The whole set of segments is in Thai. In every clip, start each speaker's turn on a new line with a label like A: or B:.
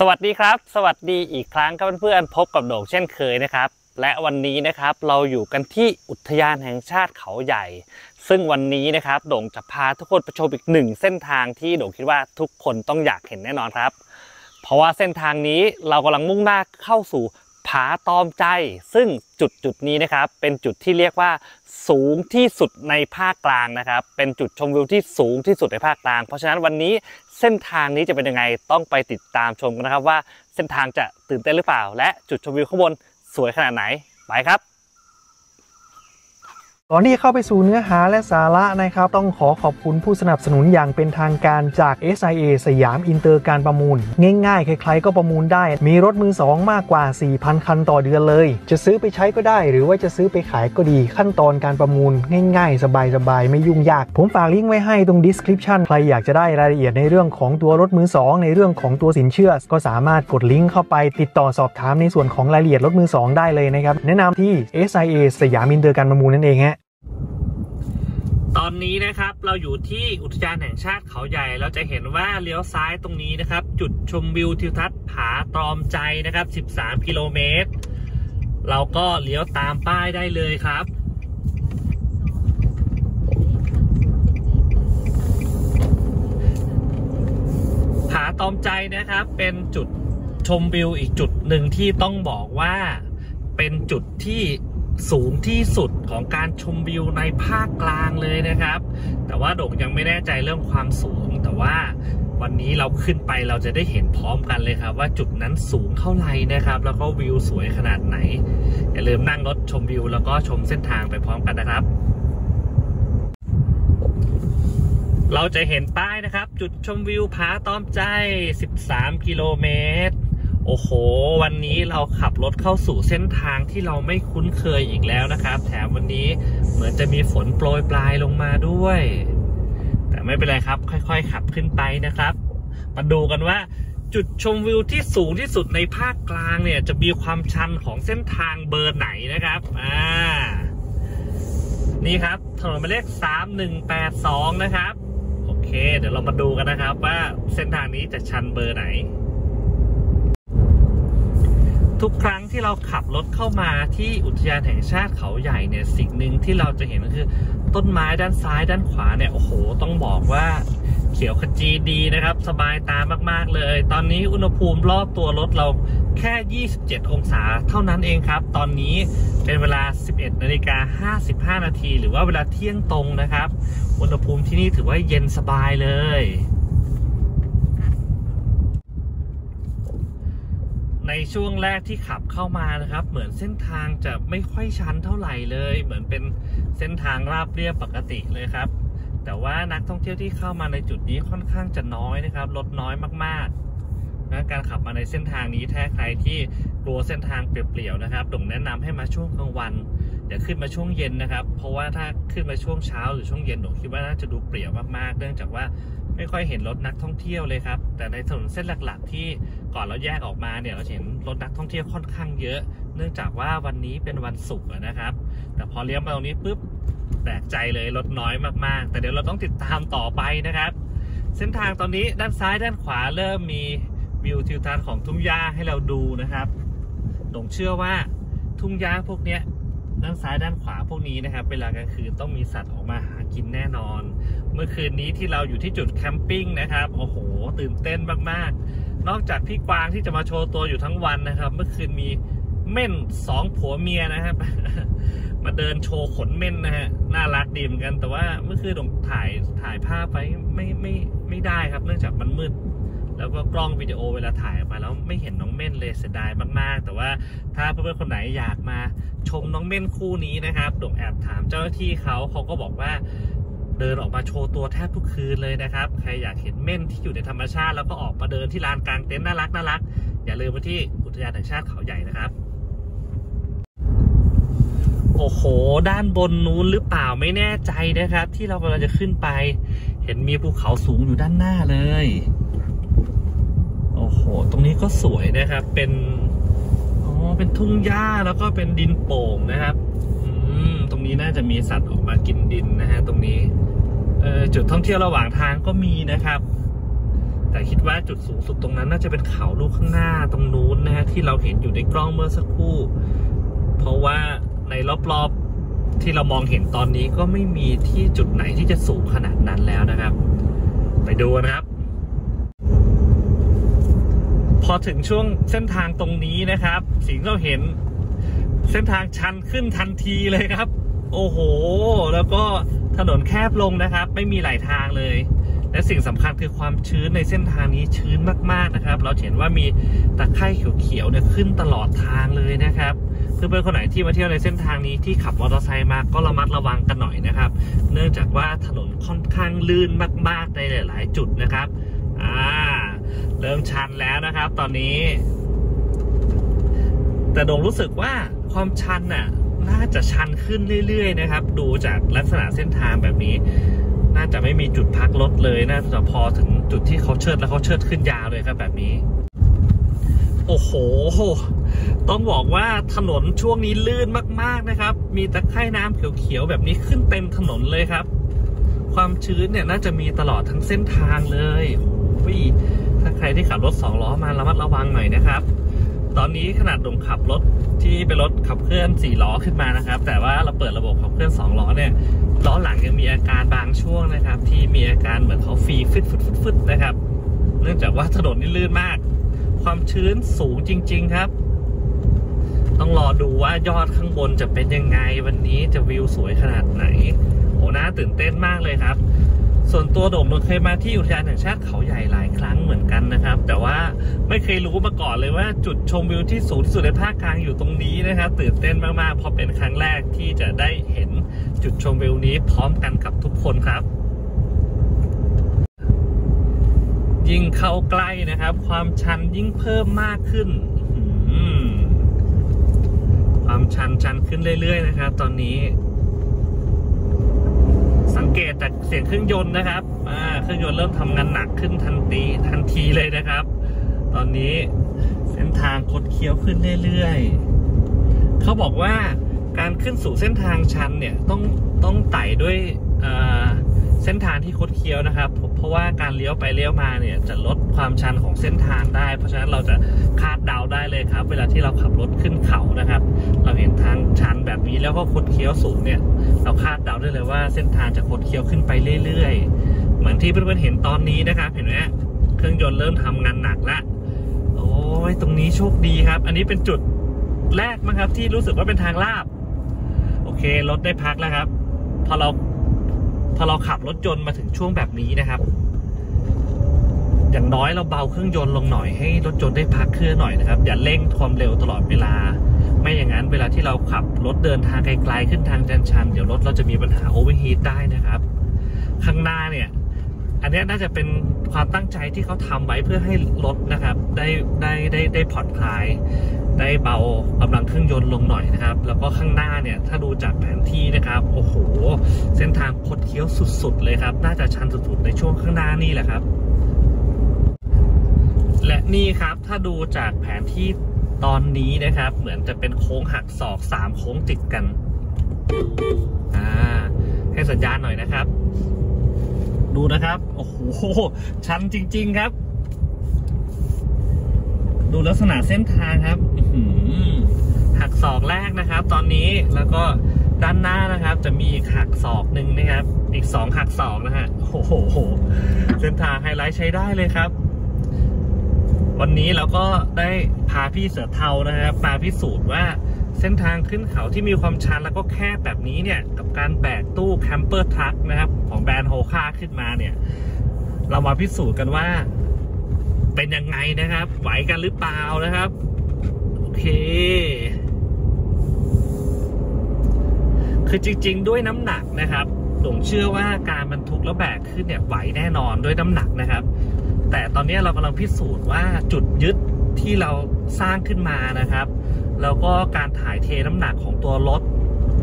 A: สวัสดีครับสวัสดีอีกครั้งครับเพื่อนๆพบกับโด่งเช่นเคยนะครับและวันนี้นะครับเราอยู่กันที่อุทยานแห่งชาติเขาใหญ่ซึ่งวันนี้นะครับโด่งจะพาทุกคนไปชมอีกหนึ่งเส้นทางที่โด่งคิดว่าทุกคนต้องอยากเห็นแน่นอนครับเพราะว่าเส้นทางนี้เรากำลังมุ่งหน้าเข้าสู่ผาตอมใจซึ่งจุดนี้นะครับเป็นจุดที่เรียกว่าสูงที่สุดในภาคกลางนะครับเป็นจุดชมวิวที่สูงที่สุดในภาคกลางเพราะฉะนั้นวันนี้เส้นทางนี้จะเป็นยังไงต้องไปติดตามชมกันนะครับว่าเส้นทางจะตื่นเต้นหรือเปล่าและจุดชมวิวข้างบนสวยขนาดไหนไปครับ
B: ก่อนที่จะเข้าไปสู่เนื้อหาและสาระนะครับต้องขอบคุณผู้สนับสนุนอย่างเป็นทางการจาก SIA สยามอินเตอร์การประมูลง่ายๆใครๆก็ประมูลได้มีรถมือสองมากกว่า 4,000 คันต่อเดือนเลยจะซื้อไปใช้ก็ได้หรือว่าจะซื้อไปขายก็ดีขั้นตอนการประมูลง่ายๆสบายๆไม่ยุ่งยากผมฝากลิงก์ไว้ให้ตรง description ใครอยากจะได้รายละเอียดในเรื่องของตัวรถมือสองในเรื่องของตัวสินเชื่อก็สามารถกดลิงก์เข้าไปติดต่อสอบถามในส่วนของรายละเอียดรถมือสองได้เลยนะครับแนะนำที่ SIA สยามอินเตอร์การประมูลนั่นเองฮะ
A: ตอนนี้นะครับเราอยู่ที่อุทยานแห่งชาติเขาใหญ่เราจะเห็นว่าเลี้ยวซ้ายตรงนี้นะครับจุดชมวิวทิวทัศน์ผาตอมใจนะครับ13กิโลเมตรเราก็เลี้ยวตามป้ายได้เลยครับผาตอมใจนะครับเป็นจุดชมวิวอีกจุดหนึ่งที่ต้องบอกว่าเป็นจุดที่สูงที่สุดของการชมวิวในภาคกลางเลยนะครับแต่ว่าโด่งยังไม่แน่ใจเรื่องความสูงแต่ว่าวันนี้เราขึ้นไปเราจะได้เห็นพร้อมกันเลยครับว่าจุดนั้นสูงเท่าไหร่นะครับแล้วก็วิวสวยขนาดไหนอย่าลืมนั่งรถชมวิวแล้วก็ชมเส้นทางไปพร้อมกันนะครับเราจะเห็นป้ายนะครับจุดชมวิวผาตอมใจ13กิโลเมตรโอ้โหวันนี้เราขับรถเข้าสู่เส้นทางที่เราไม่คุ้นเคยอีกแล้วนะครับแถมวันนี้เหมือนจะมีฝนโปรยปลายลงมาด้วยแต่ไม่เป็นไรครับค่อยๆขับขึ้นไปนะครับมาดูกันว่าจุดชมวิวที่สูงที่สุดในภาคกลางเนี่ยจะมีความชันของเส้นทางเบอร์ไหนนะครับนี่ครับถนนหมายเลข3182นะครับโอเคเดี๋ยวเรามาดูกันนะครับว่าเส้นทางนี้จะชันเบอร์ไหนทุกครั้งที่เราขับรถเข้ามาที่อุทยานแห่งชาติเขาใหญ่เนี่ยสิ่งหนึ่งที่เราจะเห็นก็คือต้นไม้ด้านซ้ายด้านขวาเนี่ยโอ้โหต้องบอกว่าเขียวขจีดีนะครับสบายตามากๆเลยตอนนี้อุณหภูมิรอบตัวรถเราแค่27องศาเท่านั้นเองครับตอนนี้เป็นเวลา 11:55 นาทีหรือว่าเวลาเที่ยงตรงนะครับอุณหภูมิที่นี่ถือว่าเย็นสบายเลยในช่วงแรกที่ขับเข้ามานะครับเหมือนเส้นทางจะไม่ค่อยชันเท่าไหร่เลยเหมือนเป็นเส้นทางราบเรียบปกติเลยครับแต่ว่านักท่องเที่ยวที่เข้ามาในจุดนี้ค่อนข้างจะน้อยนะครับรถน้อยมากๆนะการขับมาในเส้นทางนี้ถ้าใครที่กลัวเส้นทางเปลี่ยวๆนะครับโด่งแนะนำให้มาช่วงกลางวันอย่าขึ้นมาช่วงเย็นนะครับเพราะว่าถ้าขึ้นมาช่วงเช้าหรือช่วงเย็นโด่งคิดว่าน่าจะดูเปลี่ยวมากๆเนื่องจากว่าไม่ค่อยเห็นรถนักท่องเที่ยวเลยครับแต่ในถนนเส้นหลักๆที่ก่อนเราแยกออกมาเนี่ยเราเห็นรถนักท่องเที่ยวค่อนข้างเยอะเนื่องจากว่าวันนี้เป็นวันศุกร์นะครับแต่พอเลี้ยวมาตรงนี้ปุ๊บแปลกใจเลยรถน้อยมากๆแต่เดี๋ยวเราต้องติดตามต่อไปนะครับเส้นทางตอนนี้ด้านซ้ายด้านขวาเริ่มมีวิวทิวทัศน์ของทุ่งหญ้าให้เราดูนะครับโด่งเชื่อว่าทุ่งหญ้าพวกนี้ด้านซ้ายด้านขวาพวกนี้นะครับเวลากลางคืนต้องมีสัตว์ออกมาหากินแน่นอนเมื่อคืนนี้ที่เราอยู่ที่จุดแคมปิ้งนะครับโอ้โหตื่นเต้นมากๆนอกจากพี่กวางที่จะมาโชว์ตัวอยู่ทั้งวันนะครับเมื่อคืนมีเม่น2ผัวเมียนะครับ มาเดินโชว์ขนเม่นนะฮะน่ารักดีเหมือนกันแต่ว่าเมื่อคืนผมถ่ายภาพไปไม่ได้ครับเนื่องจากมันมืดแล้วก็กล้องวิดีโอเวลาถ่ายไปแล้วไม่เห็นน้องเม่นเลยเสียดายมากๆแต่ว่าถ้าเพื่อนๆคนไหนอยากมาชมน้องเม่นคู่นี้นะครับโด่งแอบถามเจ้าหน้าที่เขาก็บอกว่าเดินออกมาโชว์ตัวแทบทุกคืนเลยนะครับใครอยากเห็นเม่นที่อยู่ในธรรมชาติแล้วก็ออกมาเดินที่ลานกลางเต็นท์น่ารักอย่าลืมมาที่อุทยานแห่งชาติเขาใหญ่นะครับโอ้โหด้านบนนู้นหรือเปล่าไม่แน่ใจนะครับที่เรากำลังจะขึ้นไปเห็นมีภูเขาสูงอยู่ด้านหน้าเลยโอ้โหตรงนี้ก็สวยนะครับเป็นทุ่งหญ้าแล้วก็เป็นดินโป่งนะครับตรงนี้น่าจะมีสัตว์ออกมากินดินนะฮะตรงนี้จุดท่องเที่ยวระหว่างทางก็มีนะครับแต่คิดว่าจุดสูงสุดตรงนั้นน่าจะเป็นเขาลูกข้างหน้าตรงนู้นนะฮะที่เราเห็นอยู่ในกล้องเมื่อสักครู่เพราะว่าในรอบๆที่เรามองเห็นตอนนี้ก็ไม่มีที่จุดไหนที่จะสูงขนาดนั้นแล้วนะครับไปดูนะครับพอถึงช่วงเส้นทางตรงนี้นะครับสิ่งที่เราเห็นเส้นทางชันขึ้นทันทีเลยครับโอ้โหแล้วก็ถนนแคบลงนะครับไม่มีหลายทางเลยและสิ่งสำคัญคือความชื้นในเส้นทางนี้ชื้นมากๆนะครับเราเห็นว่ามีตะไคร่เขียวๆเนี่ยขึ้นตลอดทางเลยนะครับเพื่อนๆคนไหนที่มาเที่ยวในเส้นทางนี้ที่ขับมอเตอร์ไซค์มาก็ระมัดระวังกันหน่อยนะครับเนื่องจากว่าถนนค่อนข้างลื่นมากๆในหลายๆจุดนะครับเริ่มชันแล้วนะครับตอนนี้แต่โดงรู้สึกว่าความชันน่าจะชันขึ้นเรื่อยๆนะครับดูจากลักษณะเส้นทางแบบนี้น่าจะไม่มีจุดพักรถเลยน่าจะพอถึงจุดที่เขาเชิดแล้วเขาเชิดขึ้นยาวเลยครับแบบนี้โอ้โหต้องบอกว่าถนนช่วงนี้ลื่นมากๆนะครับมีตะไคร่น้ำเขียวๆแบบนี้ขึ้นเต็มถนนเลยครับความชื้นเนี่ยน่าจะมีตลอดทั้งเส้นทางเลยถ้าใครที่ขับรถ2 ล้อมาระมัดระวังหน่อยนะครับตอนนี้ขนาดโดงขับรถที่เป็นรถขับเคลื่อน4 ล้อขึ้นมานะครับแต่ว่าเราเปิดระบบขับเคลื่อน2 ล้อเนี่ยล้อหลังยังมีอาการบางช่วงนะครับที่มีอาการเหมือนเขาฟรีฟึดนะครับเนื่องจากว่าถนนนี่ลื่นมากความชื้นสูงจริงๆครับต้องรอดูว่ายอดข้างบนจะเป็นยังไงวันนี้จะวิวสวยขนาดไหนโอ้น่าตื่นเต้นมากเลยครับส่วนตัวโด่งเคยมาที่อุทยานแห่งชาติเขาใหญ่หลายครั้งเหมือนกันนะครับแต่ว่าไม่เคยรู้มาก่อนเลยว่าจุดชมวิวที่สูงที่สุดในภาคกลางอยู่ตรงนี้นะครับตื่นเต้นมากๆเพราะเป็นครั้งแรกที่จะได้เห็นจุดชมวิวนี้พร้อมกันกับทุกคนครับยิ่งเข้าใกล้นะครับความชันยิ่งเพิ่มมากขึ้นความชันขึ้นเรื่อยๆนะครับตอนนี้สังเกตจากเสียงเครื่องยนต์นะครับเครื่องยนต์เริ่มทำงานหนักขึ้นทันทีเลยนะครับตอนนี้เส้นทางคดเคี้ยวขึ้นเรื่อยๆเขาบอกว่าการขึ้นสู่เส้นทางชันเนี่ยต้องไต่ด้วยเส้นทางที่คดเคี้ยวนะครับเพราะว่าการเลี้ยวไปเลี้ยวมาเนี่ยจะลดความชันของเส้นทางได้เพราะฉะนั้นเราจะคาดเดาได้เลยครับเวลาที่เราขับรถขึ้นเขานะครับเราเห็นทางชันแบบนี้แล้วก็คดเคี้ยวสูงเนี่ยเราคาดเดาได้เลยว่าเส้นทางจะคดเคี้ยวขึ้นไปเรื่อยๆเหมือนที่เพื่อนๆเห็นตอนนี้นะครับเห็นไหมเครื่องยนต์เริ่มทำงานหนักแล้วโอ้ยตรงนี้โชคดีครับอันนี้เป็นจุดแรกมั้งครับที่รู้สึกว่าเป็นทางลาบโอเครถได้พักแล้วครับพอเราขับรถยนต์มาถึงช่วงแบบนี้นะครับอย่างน้อยเราเบาเครื่องยนต์ลงหน่อยให้รถยนต์ได้พักเครื่องหน่อยนะครับอย่าเร่งความเร็วตลอดเวลาไม่อย่างนั้นเวลาที่เราขับรถเดินทางไกลๆขึ้นทางชันเดี๋ยวรถเราจะมีปัญหาโอเวอร์ฮีทได้นะครับข้างหน้าเนี่ยอันนี้น่าจะเป็นความตั้งใจที่เขาทำไว้เพื่อให้รถนะครับได้ผ่อนคลายได้เบากำลังเครื่องยนต์ลงหน่อยนะครับแล้วก็ข้างหน้าเนี่ยถ้าดูจากแผนที่นะครับโอ้โหเส้นทางคดเคี้ยวสุดๆเลยครับน่าจะชันสุดๆในช่วงข้างหน้านี่แหละครับและนี่ครับถ้าดูจากแผนที่ตอนนี้นะครับเหมือนจะเป็นโค้งหักศอก3 โค้งติดกันให้สัญญาณหน่อยนะครับดูนะครับโอ้โหชันจริงๆครับดูลักษณะเส้นทางครับหักศอกแรกนะครับตอนนี้แล้วก็ด้านหน้านะครับจะมีหักศอกหนึ่งนะครับอีก2 หักศอกนะฮะโอ้โหเส้นทางไฮไลท์ใช้ได้เลยครับวันนี้เราก็ได้พาพี่เสือเทานะครับมาพิสูจน์ว่าเส้นทางขึ้นเขาที่มีความชันแล้วก็แคบแบบนี้เนี่ยกับการแบกตู้แคมเปอร์ทรัคนะครับของแบรนด์โฮค่าขึ้นมาเนี่ยเรามาพิสูจน์กันว่าเป็นยังไงนะครับไหวกันหรือเปล่านะครับโอเคคือจริงๆด้วยน้ำหนักนะครับผมเชื่อว่าการบรรทุกแล้วแบกขึ้นเนี่ยไหวแน่นอนด้วยน้ำหนักนะครับแต่ตอนนี้เรากำลังพิสูจน์ว่าจุดยึดที่เราสร้างขึ้นมานะครับแล้วก็การถ่ายเทน้ำหนักของตัวรถ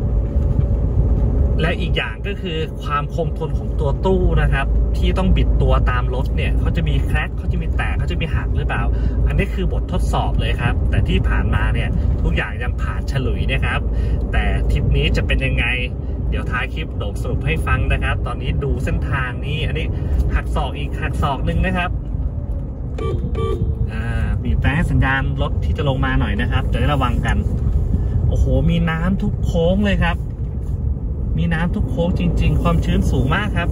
A: และอีกอย่างก็คือความคงทนของตัวตู้นะครับที่ต้องบิดตัวตามรถเนี่ยเขาจะมีแคร็กเขาจะมีแตกเขาจะมีหักหรือเปล่าอันนี้คือบททดสอบเลยครับแต่ที่ผ่านมาเนี่ยทุกอย่างยังผ่านฉลุยนะครับแต่ทริปนี้จะเป็นยังไงเดี๋ยวท้ายคลิปโด่งสรุปให้ฟังนะครับตอนนี้ดูเส้นทางนี้อันนี้หักศอกอีกหักศอกหนึ่งนะครับบีบแต่ให้สัญญาณรถที่จะลงมาหน่อยนะครับจะได้ระวังกันโอ้โหมีน้ำทุกโค้งเลยครับมีน้ำทุกโค้งจริงๆความชื้นสูงมากครับ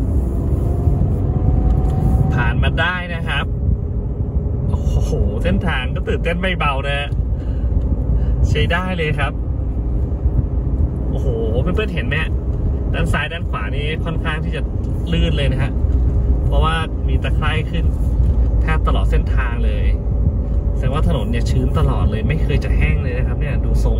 A: ผ่านมาได้นะครับโอ้โหเส้นทางก็ตื่นเต้นไม่เบานะใช้ได้เลยครับโอ้โหเพื่อนๆเห็นไหมด้านซ้ายด้านขวานี้ค่อนข้างที่จะลื่นเลยนะฮะเพราะว่ามีตะไคร่ขึ้นแทบตลอดเส้นทางเลยแสดงว่าถนนเนี่ยชื้นตลอดเลยไม่เคยจะแห้งเลยนะครับเนี่ยดูทรง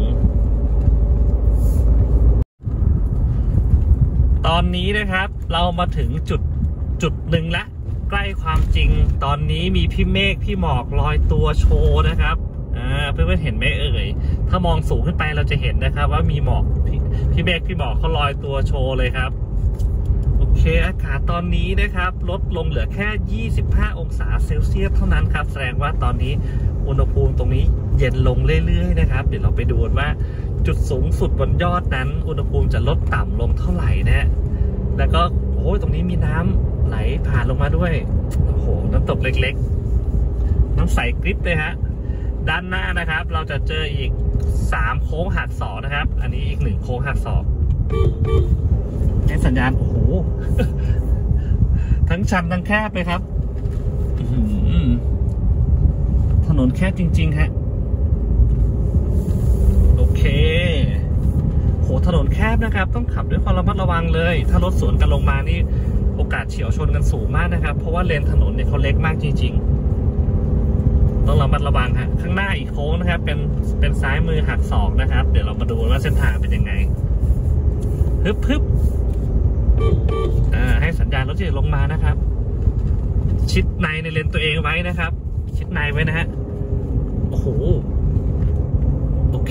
A: ตอนนี้นะครับเรามาถึงจุดหนึ่งละใกล้ความจริงตอนนี้มีพี่เมฆพี่หมอกลอยตัวโชว์นะครับเพื่อนๆเห็นไหมเอ่ยถ้ามองสูงขึ้นไปเราจะเห็นนะครับว่ามีหมอกพี่เมฆพี่หมอกเขาลอยตัวโชว์เลยครับโอเคอากาศตอนนี้นะครับลดลงเหลือแค่25องศาเซลเซียสเท่านั้นครับแสดงว่าตอนนี้อุณหภูมิตรงนี้เย็นลงเรื่อยๆนะครับเดี๋ยวเราไปดูว่าจุดสูงสุดบนยอดนั้นอุณหภูมิจะลดต่ำลงเท่าไหร่นะแล้วก็โอ้ยตรงนี้มีน้ำไหลผ่านลงมาด้วยโอ้โหน้ำตกเล็กๆน้ำใสกริบเลยฮะด้านหน้านะครับเราจะเจออีก3โค้งหักศอกนะครับอันนี้อีก1โค้งหักศอกให้สัญญาณโอ้โห ทั้งชันทั้งแคบเลยครับถนนแคบจริงๆฮะโอเคโหถนนแคบนะครับต้องขับด้วยความระมัดระวังเลยถ้ารถสวนกันลงมานี่โอกาสเฉียวชนกันสูงมากนะครับเพราะว่าเลนถนนเนี่ยเขาเล็กมากจริงๆต้องระมัดระวังฮะข้างหน้าอีกโค้งนะครับเป็นซ้ายมือหักศอกนะครับเดี๋ยวเรามาดูว่าเส้นทางเป็นยังไงฮึบให้สัญญาณรถจะลงมานะครับชิดในเลนตัวเองไว้นะครับชิดในไว้นะฮะโอ้โหโอเค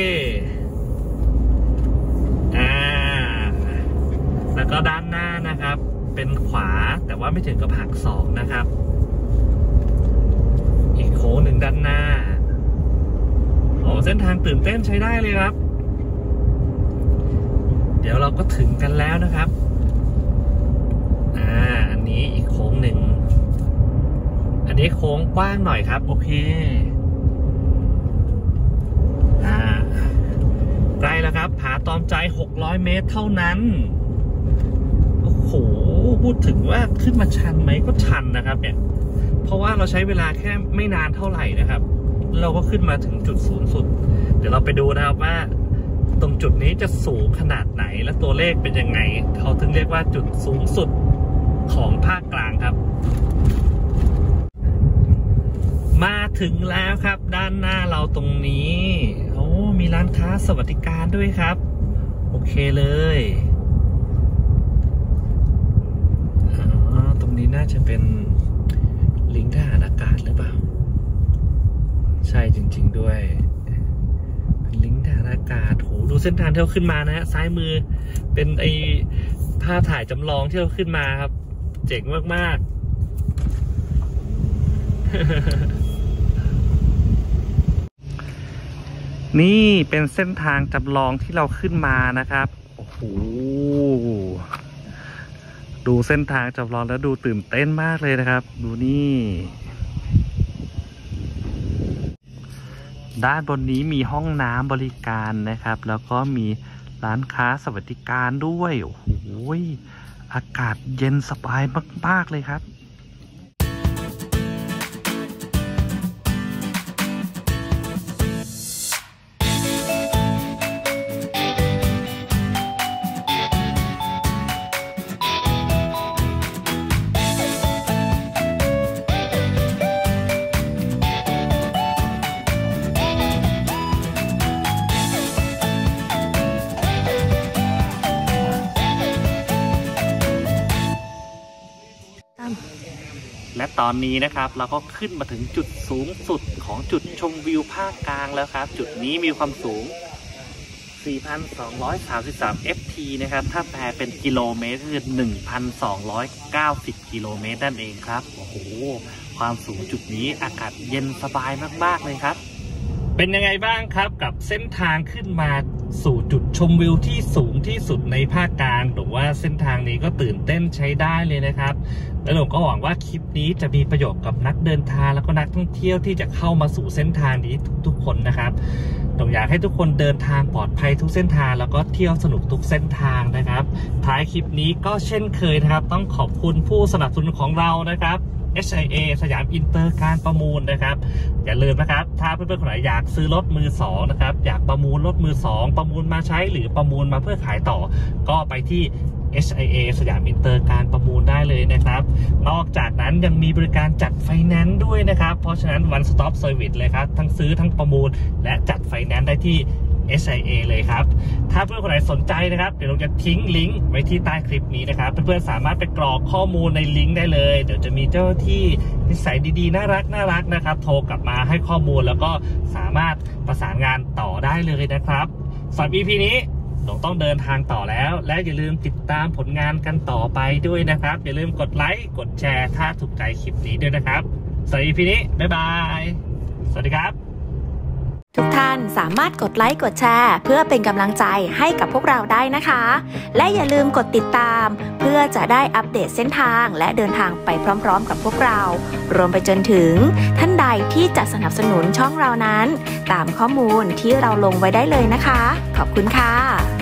A: แล้วก็ด้านหน้านะครับเป็นขวาแต่ว่าไม่ถึงกับหักศอกนะครับอีกโค้งหนึ่งด้านหน้าโอ้เส้นทางตื่นเต้นใช้ได้เลยครับเดี๋ยวเราก็ถึงกันแล้วนะครับอันนี้อีกโค้งหนึ่งอันนี้โค้งกว้างหน่อยครับโอเคใกล้แล้วครับผาตอมใจ600เมตรเท่านั้นโอ้โหพูดถึงว่าขึ้นมาชันไหมก็ชันนะครับเนี่ยเพราะว่าเราใช้เวลาแค่ไม่นานเท่าไหร่นะครับเราก็ขึ้นมาถึงจุดสูงสุดเดี๋ยวเราไปดูนะครับว่าตรงจุดนี้จะสูงขนาดไหนและตัวเลขเป็นยังไงเขาถึงเรียกว่าจุดสูงสุดของภาคกลางครับมาถึงแล้วครับด้านหน้าเราตรงนี้โอ้มีร้านค้าสวัสดิการด้วยครับโอเคเลยตรงนี้น่าจะเป็นลิงก์ทหารอากาศหรือเปล่าใช่จริงๆด้วยเป็นลิงก์ทหารอากาศโหดูเส้นทางที่เราขึ้นมานะฮะซ้ายมือเป็นไอภาพถ่ายจำลองที่เราขึ้นมาครับเจ๋งมากๆ นี่เป็นเส้นทางจำลองที่เราขึ้นมานะครับโอ้โหดูเส้นทางจำลองแล้วดูตื่นเต้นมากเลยนะครับดูนี่ด้านบนนี้มีห้องน้ำบริการนะครับแล้วก็มีร้านค้าสวัสดิการด้วยโอ้โหอากาศเย็นสบายมากๆเลยครับและตอนนี้นะครับเราก็ขึ้นมาถึงจุดสูงสุดของจุดชมวิวภาคกลางแล้วครับจุดนี้มีความสูง 4,233 ft นะครับถ้าแปลเป็นกิโลเมตรคือ 1,290 กิโลเมตรนั่นเองครับโอ้โหความสูงจุดนี้อากาศเย็นสบายมากๆเลยครับเป็นยังไงบ้างครับกับเส้นทางขึ้นมาสู่จุดชมวิวที่สูงที่สุดในภาคกลางหรือว่าเส้นทางนี้ก็ตื่นเต้นใช้ได้เลยนะครับและผมก็หวังว่าคลิปนี้จะมีประโยชน์กับนักเดินทางแล้วก็นักท่องเที่ยวที่จะเข้ามาสู่เส้นทางนี้ทุกๆคนนะครับผมอยากให้ทุกคนเดินทางปลอดภัยทุกเส้นทางแล้วก็เที่ยวสนุกทุกเส้นทางนะครับท้ายคลิปนี้ก็เช่นเคยนะครับต้องขอบคุณผู้สนับสนุนของเรานะครับSIA สยามอินเตอร์การประมูลนะครับอย่าลืมนะครับถ้าเพื่อนๆคนไหนอยากซื้อรถมือสองนะครับอยากประมูลรถมือสองประมูลมาใช้หรือประมูลมาเพื่อขายต่อก็ไปที่ SIA สยามอินเตอร์การประมูลได้เลยนะครับนอกจากนั้นยังมีบริการจัดไฟแนนซ์ด้วยนะครับเพราะฉะนั้น One Stop Service เลยครับทั้งซื้อทั้งประมูลและจัดไฟแนนซ์ได้ที่SIA เลยครับถ้าเพื่อนคนไหนสนใจนะครับเดี๋ยวเราจะทิ้งลิงก์ไว้ที่ใต้คลิปนี้นะครับเพื่อนๆสามารถไปกรอกข้อมูลในลิงก์ได้เลยเดี๋ยวจะมีเจ้าที่นิสัยดีๆน่ารักนะครับโทรกลับมาให้ข้อมูลแล้วก็สามารถประสานงานต่อได้เลยนะครับสำหรับ EP นี้ต้องเดินทางต่อแล้วและอย่าลืมติดตามผลงานกันต่อไปด้วยนะครับอย่าลืมกดไลค์กดแชร์ถ้าถูกใจคลิปนี้ด้วยนะครับสำหรับ EP นี้บ๊ายบายสวัสดีครับ
C: ทุกท่านสามารถกดไลค์กดแชร์เพื่อเป็นกำลังใจให้กับพวกเราได้นะคะและอย่าลืมกดติดตามเพื่อจะได้อัปเดตเส้นทางและเดินทางไปพร้อมๆกับพวกเรารวมไปจนถึงท่านใดที่จะสนับสนุนช่องเรานั้นตามข้อมูลที่เราลงไว้ได้เลยนะคะขอบคุณค่ะ